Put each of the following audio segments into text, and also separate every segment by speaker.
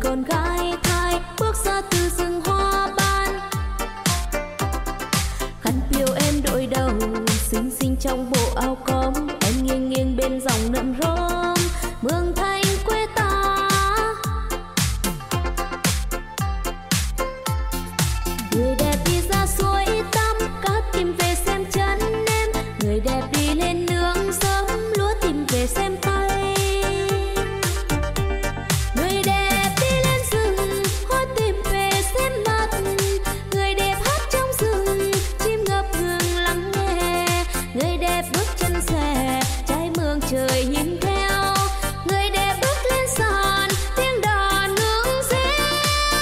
Speaker 1: còn gái thai bước ra từ rừng hoa ban. Khăn piêu em đội đầu xinh xinh trong bộ áo cóm, em nghiêng nghiêng bên dòng nậm rôm mường thanh quê ta. Người đẹp đi ra suối tắm cá tìm về xem chân em, người đẹp đi lên nương sớm lúa tìm về xem tay. Người đẹp đi lên rừng hoa tìm về xem mặt, người đẹp hát trong rừng chim ngập ngừng lắng nghe. Người đẹp bước chân xòe trái mương trời nhìn theo, người đẹp bước lên sàn tiếng đàn nướng reo.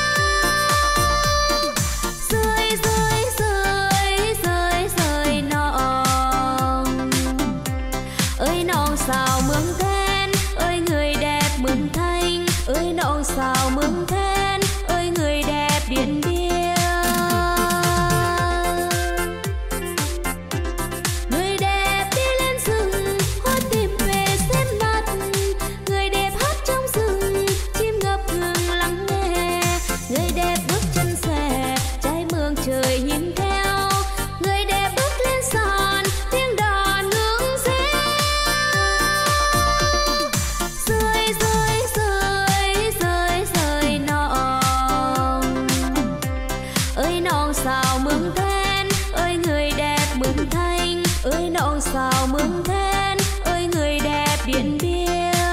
Speaker 1: Rơi rơi rơi rơi rơi nòng ơi non xào mương then ơi người đẹp mường thanh ơi non xào mương then ơi người đẹp Điện Biên. Người đẹp đi lên rừng hoa tìm về xem mặt, người đẹp hát trong rừng chim ngập ngừng lắng nghe. Người đẹp bước chân xòe trái mương trời nhìn theo, người đẹp bước lên sàn tiếng đàn nướng reo. Rơi rơi rơi rơi rơi nòng ơi non xào mương then ơi người đẹp mường thanh ơi non xào mương then ơi người đẹp Điện Biên.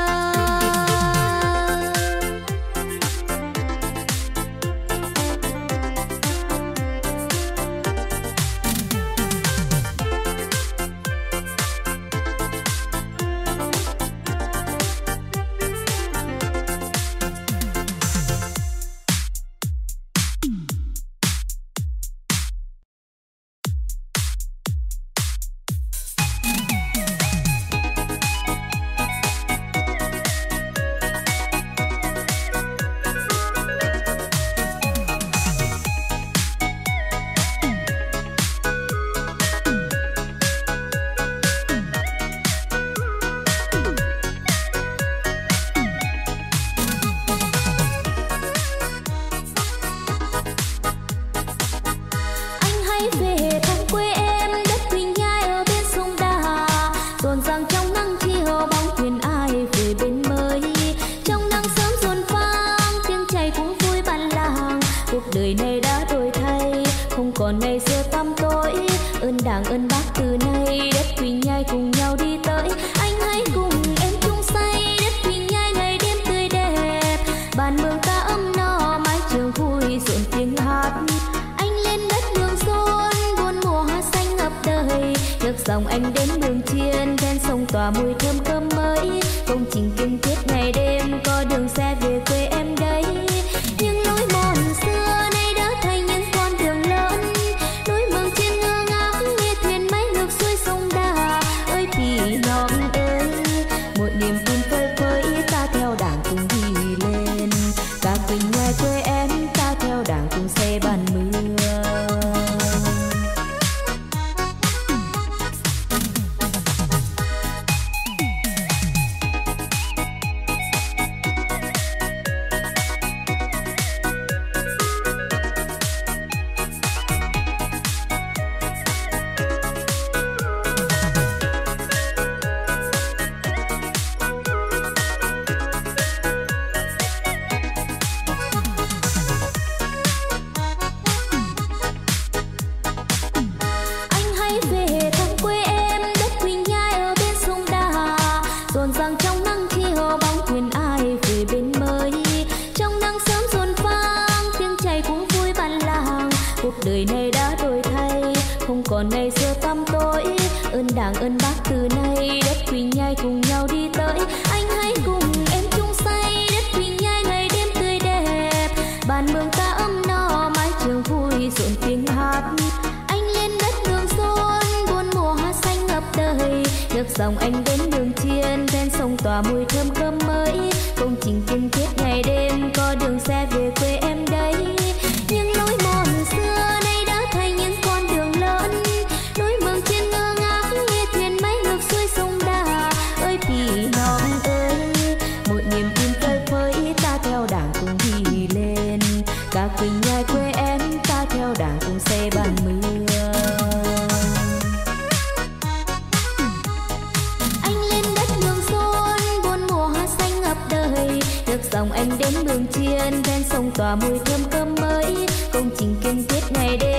Speaker 1: Anh hãy về thăm quê em đất Quỳnh Nhai ở bên sông Đà, rộn ràng trong nắng chiều bóng thuyền ai về bên mới. Trong nắng sớm rộn vang tiếng chày cũng vui bản làng, cuộc đời này đã đổi thay không còn ngày xưa tăm tối. Ơn Đảng ơn Bác từ nay đất Quỳnh Nhai cùng nhau đi tới. Anh hãy cùng em chung say đất Quỳnh Nhai ngày đêm tươi đẹp, bàn mường ta ấm no mái trường vui rộn tiếng hát. Anh lên đất mường rôn buôn mùa hoa xanh ngập đời, ngược dòng anh đến mường chiên ven sông tỏa mùi thơm cơm mới. Công trình kiên thiết ngày đêm có đường xe về quê em đấy, những lối mòn xưa nay đã thành những con đường lớn. Núi mường chiên ngơ ngác nghe thuyền máy ngược xuôi sông Đà ơi Pì non ơi, một niềm tin phơi phới ta theo Đảng cùng đi lên. Cả Quỳnh Nhai quê em ta theo Đảng cùng xây bàn mưa. Anh hãy về thăm quê em đất Quỳnh Nhai ở bên sông Đà, rộn ràng trong nắng chiều bóng thuyền ai về bên mới. Trong nắng sớm rộn vang tiếng chày cũng vui bản làng, cuộc đời này đã đổi thay không còn ngày xưa tăm tối. Ơn Đảng ơn Bác từ nay đất Quỳnh Nhai cùng nhau đi tới. Anh hãy cùng em chung say đất Quỳnh Nhai ngày đêm tươi đẹp, bàn mường ta ấm no mái trường vui rộn tiếng hát. Anh lên đất mường rôn buôn mùa hoa xanh ngập đời, ngược dòng anh đến mường chiên ven sông tỏa mùi thơm cơm mới. Công trình kiên thiết ngày đêm có đường xe về quê em đấy, những lối mòn xưa nay đã thành những con đường lớn. Núi mường chiên ngơ ngác nghe thuyền máy ngược xuôi sông Đà ơi Pì non ơi, một niềm tin phơi phới ta theo Đảng cùng đi lòng anh đến mường chiên ven sông tỏa mùi thơm cơm mới, công trình kiên thiết ngày đêm